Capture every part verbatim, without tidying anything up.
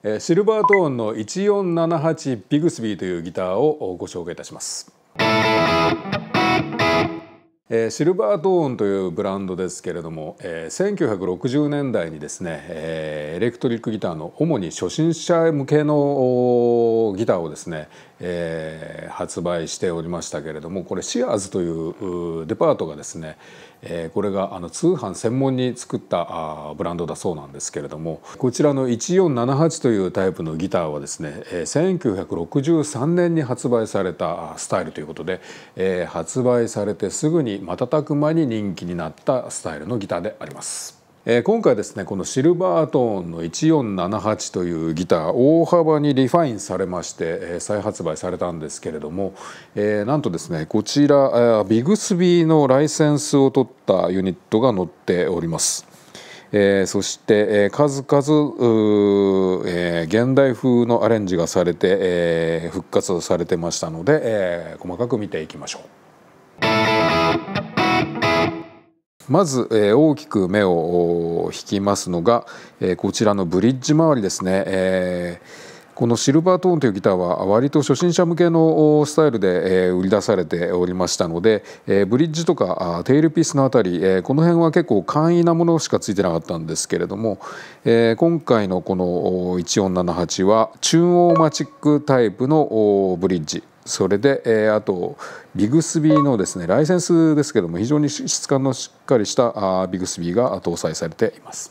シルバートーンのいちよんななはちビグスビーというギターをご紹介いたします。シルバートーンというブランドですけれども、せんきゅうひゃくろくじゅうねんだいにですね、エレクトリックギターの主に初心者向けのギターをですね、えー、発売しておりましたけれども、これシアーズというデパートがですね、えー、これがあの通販専門に作ったあブランドだそうなんですけれども、こちらのいちよんななはちというタイプのギターはですね、えー、せんきゅうひゃくろくじゅうさんねんに発売されたスタイルということで、えー、発売されてすぐに瞬く間に人気になったスタイルのギターであります。今回ですね、このシルバートーンのいちよんななはちというギター、大幅にリファインされまして再発売されたんですけれども、えー、なんとですね、こちらビグスビーのライセンスを取ったユニットが載っております。えー、そして、えー、数々、えー、現代風のアレンジがされて、えー、復活されてましたので、えー、細かく見ていきましょう。まず、えー、大きく目を引きますのが、えー、こちらのブリッジ周りですね。えー、このシルバートーンというギターは割と初心者向けのスタイルで、えー、売り出されておりましたので、えー、ブリッジとかテールピースのあたり、えー、この辺は結構簡易なものしかついてなかったんですけれども、えー、今回のこのいちよんななはちはチューンオーマチックタイプのブリッジ、それで、えー、あとビグスビーのですねライセンスですけども、非常に質感のしっかりしたあビグスビーが搭載されています。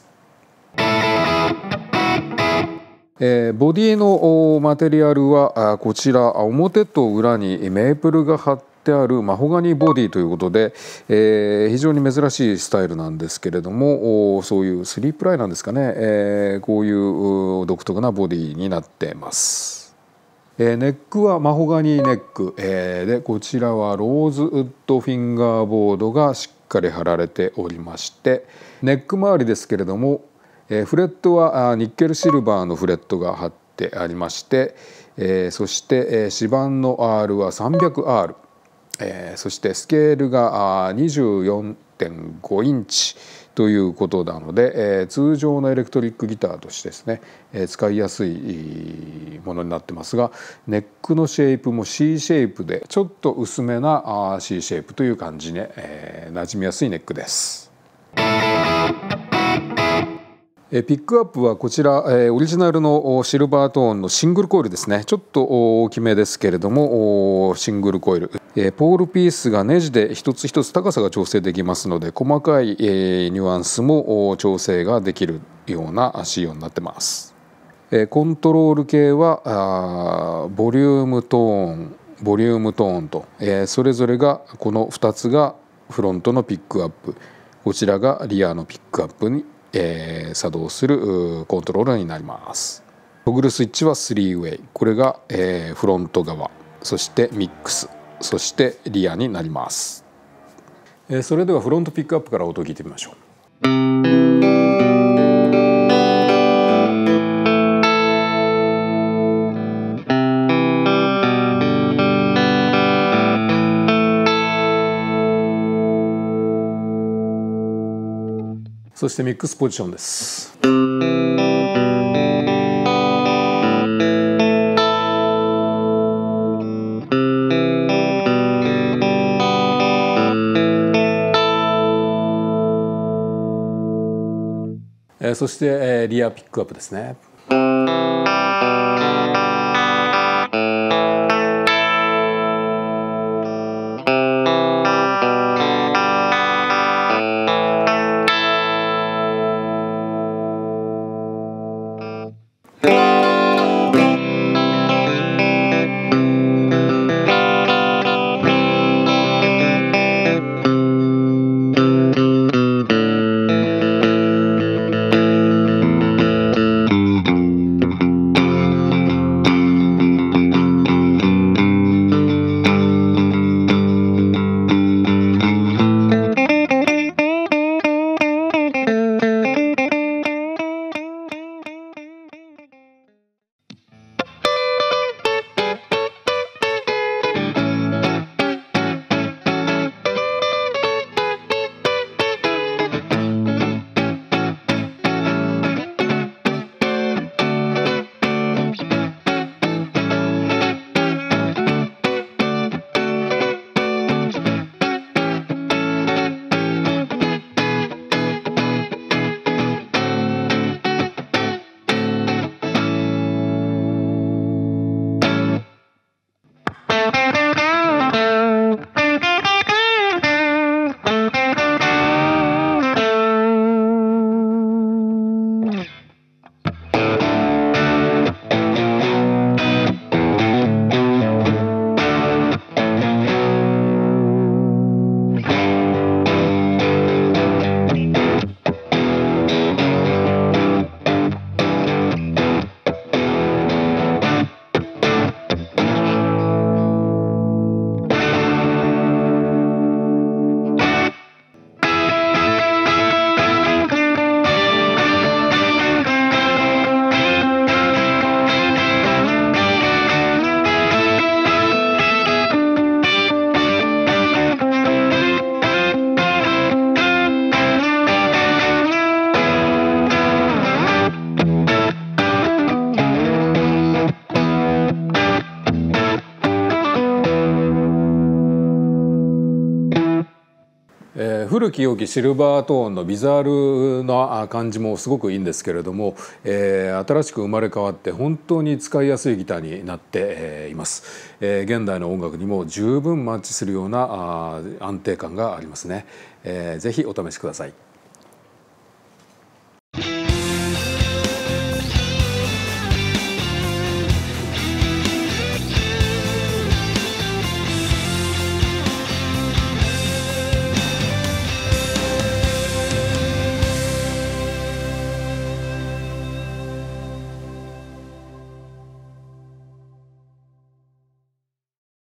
えー、ボディのマテリアルはこちら表と裏にメープルが貼ってあるマホガニボディということで、えー、非常に珍しいスタイルなんですけれども、そういうスリープライなんですかね、えー、こういう独特なボディになっています。ネックはマホガニネック、えー、でこちらはローズウッドフィンガーボードがしっかり貼られておりまして、ネック周りですけれども、えー、フレットはニッケルシルバーのフレットが貼ってありまして、えー、そして、えー、指板の アール は さんびゃくアール、えー、そしてスケールが にじゅうよんてんご インチということなので、えー、通常のエレクトリックギターとしてですね、えー、使いやすいものになってますが、ネックのシェイプも C シェイプでちょっと薄めな C シェイプという感じで、えー、馴染みやすいネックです。ピックアップはこちらオリジナルのシルバートーンのシングルコイルですね。ちょっと大きめですけれどもシングルコイル、ポールピースがネジで一つ一つ高さが調整できますので、細かいニュアンスも調整ができるような仕様になってます。コントロール系はボリュームトーンボリュームトーンとそれぞれが、このふたつがフロントのピックアップ、こちらがリアのピックアップにえー、作動するコントローラーになります。トグルスイッチはスリーウェイ、これが、えー、フロント側、そしてミックス、そしてリアになります。えー、それではフロントピックアップから音を聞いてみましょう。そしてミックスポジションです。えー、そして、えー、リアピックアップですね。 えー、古き良きシルバートーンのビザールな感じもすごくいいんですけれども、えー、新しく生まれ変わって本当に使いやすいギターになって、えー、います、えー、現代の音楽にも十分マッチするようなあ安定感がありますね、えー、ぜひお試しください。